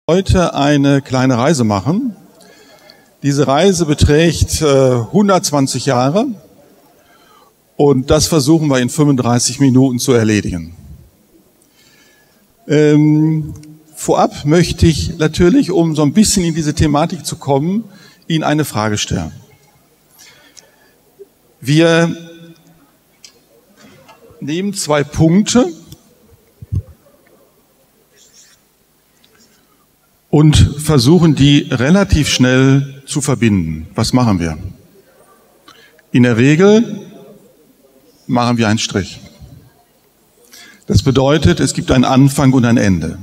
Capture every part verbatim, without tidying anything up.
Heute eine kleine Reise machen. Diese Reise beträgt äh, hundertzwanzig Jahre und das versuchen wir in fünfunddreißig Minuten zu erledigen. Ähm, vorab möchte ich natürlich, um so ein bisschen in diese Thematik zu kommen, Ihnen eine Frage stellen. Wir nehmen zwei Punkte und versuchen, die relativ schnell zu verbinden. Was machen wir? In der Regel machen wir einen Strich. Das bedeutet, es gibt einen Anfang und ein Ende.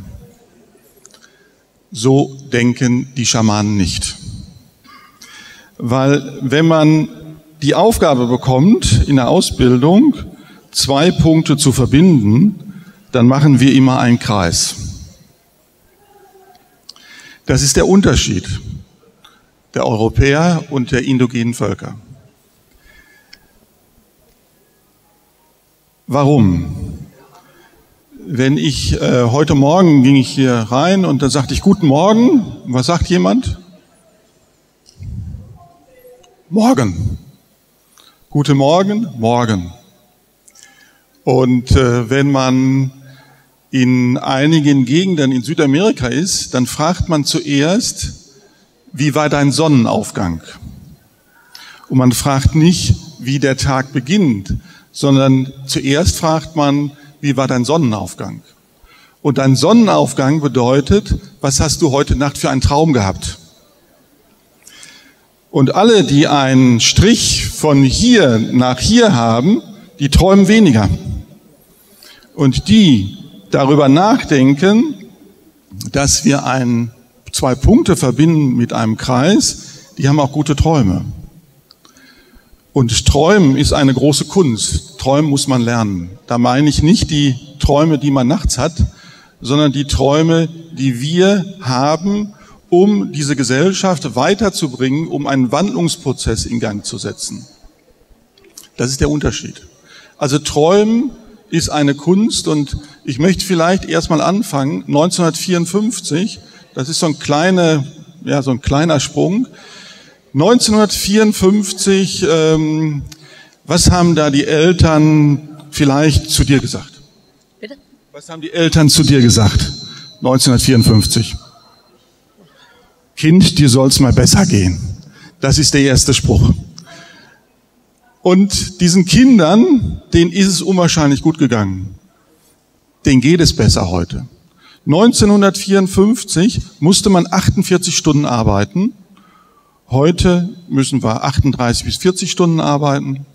So denken die Schamanen nicht. Weil wenn man die Aufgabe bekommt, in der Ausbildung zwei Punkte zu verbinden, dann machen wir immer einen Kreis. Das ist der Unterschied der Europäer und der indogenen Völker. Warum? Wenn ich, äh, heute Morgen ging ich hier rein und dann sagte ich Guten Morgen. Was sagt jemand? Morgen. Guten Morgen, morgen. Und äh, wenn man in einigen Gegenden in Südamerika ist, dann fragt man zuerst, wie war dein Sonnenaufgang? Und man fragt nicht, wie der Tag beginnt, sondern zuerst fragt man, wie war dein Sonnenaufgang? Und dein Sonnenaufgang bedeutet, was hast du heute Nacht für einen Traum gehabt? Und alle, die einen Strich von hier nach hier haben, die träumen weniger. Und die darüber nachdenken, dass wir ein, zwei Punkte verbinden mit einem Kreis, die haben auch gute Träume. Und Träumen ist eine große Kunst. Träumen muss man lernen. Da meine ich nicht die Träume, die man nachts hat, sondern die Träume, die wir haben, um diese Gesellschaft weiterzubringen, um einen Wandlungsprozess in Gang zu setzen. Das ist der Unterschied. Also Träumen ist eine Kunst und ich möchte vielleicht erstmal anfangen, neunzehnhundertvierundfünfzig, das ist so ein kleiner, ja, so ein kleiner Sprung. neunzehnhundertvierundfünfzig, ähm, was haben da die Eltern vielleicht zu dir gesagt? Bitte? Was haben die Eltern zu dir gesagt, neunzehnhundertvierundfünfzig? Kind, dir soll's mal besser gehen. Das ist der erste Spruch. Und diesen Kindern, denen ist es unwahrscheinlich gut gegangen. Denen geht es besser heute. neunzehnhundertvierundfünfzig musste man achtundvierzig Stunden arbeiten. Heute müssen wir achtunddreißig bis vierzig Stunden arbeiten.